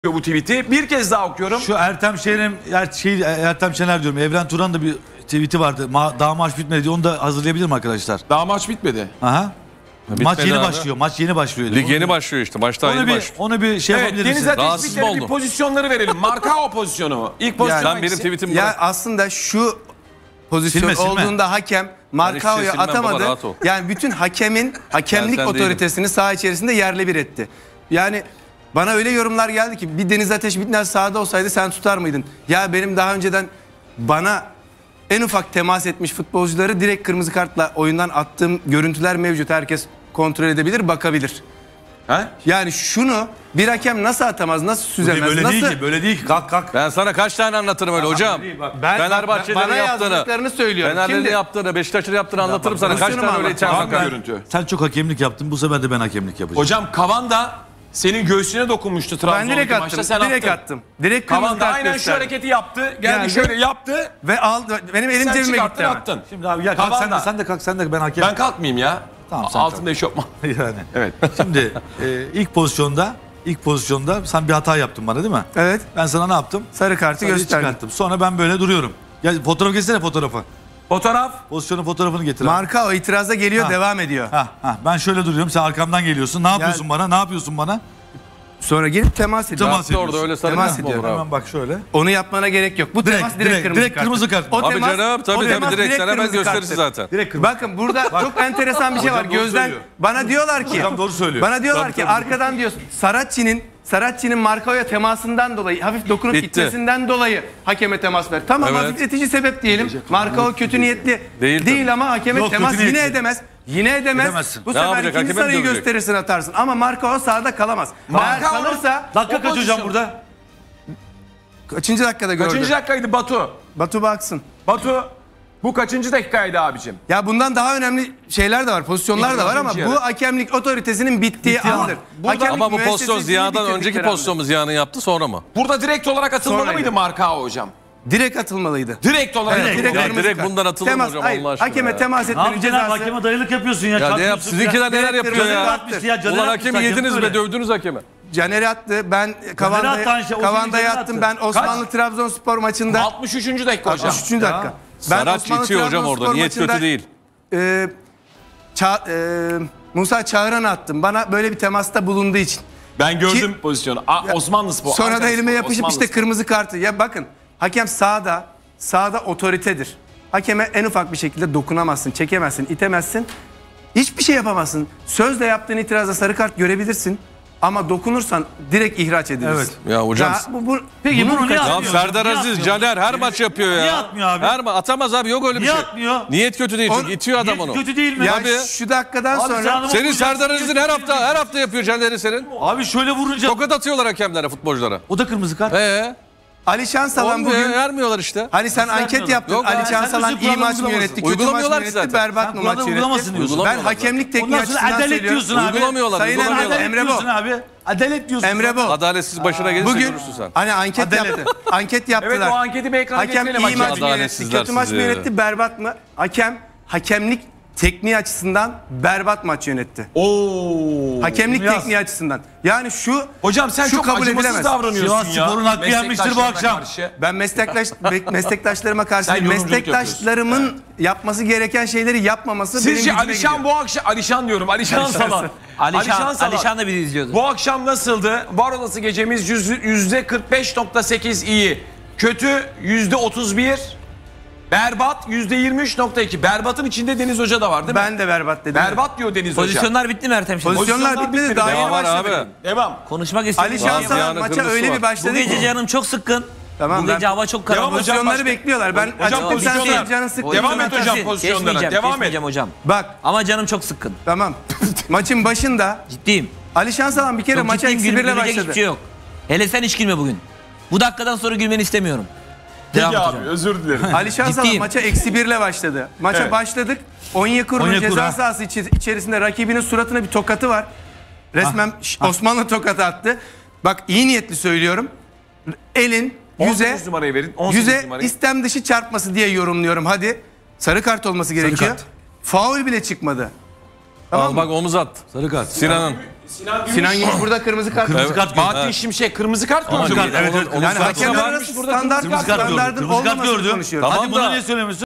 bu tweet'i. Bir kez daha okuyorum. Şu Ertem Şener diyorum. Evren Turan da bir tweet'i vardı. Daha maç bitmedi diye. Onu da hazırlayabilirim arkadaşlar. Daha maç bitmedi. Aha. Bitmedi Maç yeni abi. başlıyor. Maç yeni başlıyor. Lig yeni başlıyor işte. Maç daha yeni başlıyor. Onu bir şey Evet, yapabilir Deniz misin? Ateş bir Rahatsız kere mı bir oldum? pozisyonları verelim. Marka o pozisyonu. İlk pozisyon Ben benim hangisi? tweetimi Ya bırak. aslında şu pozisyon Silme. olduğunda hakem Markao'yu silmem baba, atamadı. rahat ol. Yani bütün hakemlik sen otoritesini saha içerisinde yerle bir etti. Yani bana öyle yorumlar geldi ki bir Deniz Ateş Bitner sahada olsaydı sen tutar mıydın? Ya benim daha önceden bana en ufak temas etmiş futbolcuları direkt kırmızı kartla oyundan attığım görüntüler mevcut. Herkes kontrol edebilir, bakabilir. He? Yani şunu bir hakem nasıl atamaz, nasıl süzemez, Böyle nasıl... değil ki. Böyle değil ki. Kalk. Ben sana kaç tane anlatırım öyle hocam. Fenerbahçe'nin bana yaptığını, yazdıklarını söylüyorum. Fener'in Şimdi- yaptığını, Beşiktaş'ın yaptığını anlatırım sana. Kaç pozisyonu tane mu öyle anlatacağım? içeriden Hangi kalk. görüntü? Sen çok hakemlik yaptın. Bu sefer de ben hakemlik yapacağım. Hocam Kavanda senin göğsüne dokunmuştu Ben Trabzon'daki direkt attım. maçta. Sen Direkt attın. attım. Direkt kırmızı Kavanda kart aynen şu gösterdi. hareketi yaptı. Geldi Geldi. şöyle yaptı. Ve aldı. Benim elim Sen cebime çıkarttın gitti hemen. attın. Şimdi abi ya kalk Kavanda. sen de kalk sen de ben hakem. Ben kalkmayayım ya. Tamam, sen Altında eşofman. yani. Evet. Şimdi ilk pozisyonda sen bir hata yaptın bana değil mi? Evet. Ben sana ne yaptım? Sarı kartı Sarıyı gösterdim. çıkarttım. Sonra ben böyle duruyorum. Ya fotoğraf geçsene fotoğrafı. Fotoğraf. Pozisyonun fotoğrafını getir. abi. Marka o itiraza geliyor, Ha. devam ediyor. Ben şöyle duruyorum. Sen arkamdan geliyorsun. Ne yapıyorsun bana? Ne yapıyorsun bana? Sonra gelip temas ediyor. Temas Orada öyle sarı Temas kart mı ediyor. olur abi? Hemen bak şöyle. Onu yapmana gerek yok. Bu temas direkt kırmızı kart. O Abi temas- canım o tabii temas direkt sana ben kırmızı gösterirsin karttır. zaten. Direkt kırmızı. Bakın burada çok enteresan bir şey var. Hocam doğru Gözden söylüyor. bana diyorlar ki Hocam doğru söylüyor. Bana diyorlar Tabii, ki tabii. arkadan diyorsun Saratçı'nın Markao'ya temasından dolayı, hafif dokunup Bitti. itmesinden dolayı hakeme temas ver. Tamam, Evet. hafifletici sebep diyelim. Markao kötü niyetli Değil değil ama hakeme Yok, temas kötü yine niyetli. edemez. Yine edemez. Edemezsin. Bu Ne sefer yapacak? ikinci Hakeme mi sarıyı dövecek? gösterirsin, atarsın. Ama Markao sahada kalamaz. Eğer Markao- kalırsa Dakika kaç hocam pozisyon. burada? kaçıncı dakikada gördün? Kaçıncı dakikaydı Batu? Batu baksın. Batu. Bu kaçıncı dakikaydı abicim? Ya bundan daha önemli şeyler de var, pozisyonlar da var ama İkinci bu yarı. hakemlik otoritesinin bittiği ama. andır. Burada- Hakemlik Ama bu pozisyon müessesesini Ziya'dan bitirdikleri önceki andır. pozisyonu Ziya'nın yaptı sonra mı? Burada direkt olarak atılmalı Sonraydı. mıydı Marka hocam? Direkt atılmalıydı. Direkt olarak Evet, atılmalı. Ya kırmızı direkt kart. bundan atılır mı Temas, hocam hayır, Allah aşkına hakeme ya? temas Ne etmenin yapacaksın abi? cezası. Hakeme dayılık yapıyorsun ya. Ya ne yap? Çarpıyorsun Sizinkiler ya. neler Direkt yapıyor kırmızı ya? kart. Atmıştı ya, Caner Ulan atmış hakemi hakem yediniz böyle. be dövdünüz hakemi. Caner'i attı. Ben attı Kavanda'ya aynı şey, o Caner'i attım. attı. Ben Osmanlı Trabzonspor maçında 63. dakika hocam. 63. dakika. Ben Sarat Osmanlı itiyor hocam Trabzonspor orada. Niyet maçında, kötü değil. Musa Çağıran'ı attım. Bana böyle bir temasta bulunduğu için. Ben gördüm pozisyonu. Osmanlı Spor. Sonra da Ankara elime Spor, yapışıp Osmanlı işte Spor. kırmızı kartı. Ya bakın, hakem sahada otoritedir. Hakeme en ufak bir şekilde dokunamazsın, çekemezsin, itemezsin. Hiçbir şey yapamazsın. Sözle yaptığın itirazda sarı kart görebilirsin. Ama dokunursan direkt ihraç edilirsin. Evet. Ya hocam. Peki bunu niye Ya atmıyor? Serdar Niye Aziz, atmıyor? Caner her maç yapıyor ya. Niye atmıyor abi? Atamaz abi, yok öyle bir Niye şey. atmıyor? Niyet kötü değil çünkü itiyor adam Niyet onu. kötü değil mi? Ya Tabii. şu dakikadan Abi sonra... sen- Senin Serdar Aziz'in her hafta yapıyor Caner'i senin. Abi şöyle vurunca Tokat atıyorlar hakemlere, futbolculara. o da kırmızı kart. Ali Şansalan Olmuyor, bugün... vermiyorlar işte. Hani sen anket vermiyorlar. yaptın. Yok, Ali sen Şansalan bizi iyi maç mı uygulamasın. yönetti, kötü maç mı Uygulamıyorlar ki yönetti, zaten. berbat Sen mı maç kuralları uygulamasın yönetti? diyorsun. Ben Uygulamıyorlar hakemlik tekniği Ondan sonra açısından adalet söylüyorum. diyorsun abi. Uygulamıyorlar, Sayın uygulamıyorlar. Adalet Emre diyorsun Bol. abi. Adalet diyorsun. Emre Bol. Adaletsiz başına gelirse Bugün görürsün sen. hani anket yaptı. Anket yaptılar. Evet, o anketi bir ekrana Hakem getirelim. iyi maç mı yönetti, Adaletsizler kötü maç mı sizi. yönetti, berbat mı? Hakemlik tekniği açısından berbat maç yönetti. Oo. Hakemlik bunu yaz. tekniği açısından. Yani şu Hocam sen şu çok kabul acımasız edilemez. davranıyorsun Sivas ya. Spor'un hakkı yenmiştir bu akşam. Karşı. Ben meslektaşlarıma karşı Sen değil, yorumculuk meslektaşlarımın yapması gereken şeyleri yapmaması benim Sizce gücüme Alişan gidiyor. bu akşam, Alişan diyorum, Alişan Salan. Alişan da bizi izliyordu. Bu akşam nasıldı? Var odası gecemiz %45.8 iyi. Kötü %31. Berbat %23.2. Berbatın içinde Deniz Hoca da var değil mi? Ben de berbat dedim. Berbat diyor Deniz Hoca. Pozisyonlar bitti mi Ertem şimdi? Pozisyonlar bitmedi, daha yeni var başladık. abi. Devam. Konuşmak istiyorum. Ali Ziya'nın Şansalan maça kırmızısı öyle var. bir başladı Bu gece ki. canım çok sıkkın. Tamam, Bu gece ben- hava çok Devam karanlık. hocam, Pozisyonları başka- bekliyorlar. Ben Hocam, açıkçası sen pozisyonlar- senin canın sıkkın. Devam et Pozisyonlar hocam kesin. pozisyonlara. Kesmeyeceğim, Devam et. kesmeyeceğim hocam. Bak Ama canım çok sıkkın. tamam. Maçın başında Ciddiyim. Ali Şansalan bir kere Çok maça ciddiyim, eksi birle gülecek başladı. hiçbir şey yok. Hele sen hiç gülme bugün. Bu dakikadan sonra gülmeni istemiyorum. Devam Peki et abi, hocam. özür dilerim. Ali Şansalan Ciddiyim. maça eksi birle başladı. Maça Evet. başladık. Onyekuru'nun Onyekuru, ceza ha. sahası içerisinde rakibinin suratına bir tokatı var. Resmen Osmanlı tokatı attı. Bak iyi niyetli söylüyorum. Elin 18 numarayı verin. 18 yüze numarayı. istem dışı çarpması diye yorumluyorum. Hadi sarı kart olması gerekiyor. kart. Faul bile çıkmadı. Al bak omuz attı. Sarı kart. Sinan'ın. Sinan Gümüş burada kırmızı kart. Kırmızı kart gördü. Bahattin Şimşek kırmızı kart Ama gördü. kart, evet, evet. Yani Kırmızı hakemler kart. arası Burada standart Kırmızı kart gördü. standartın Kırmızı kart olmamasını gördü. konuşuyoruz. Tamam Hadi bunu da- niye söylemiyorsun?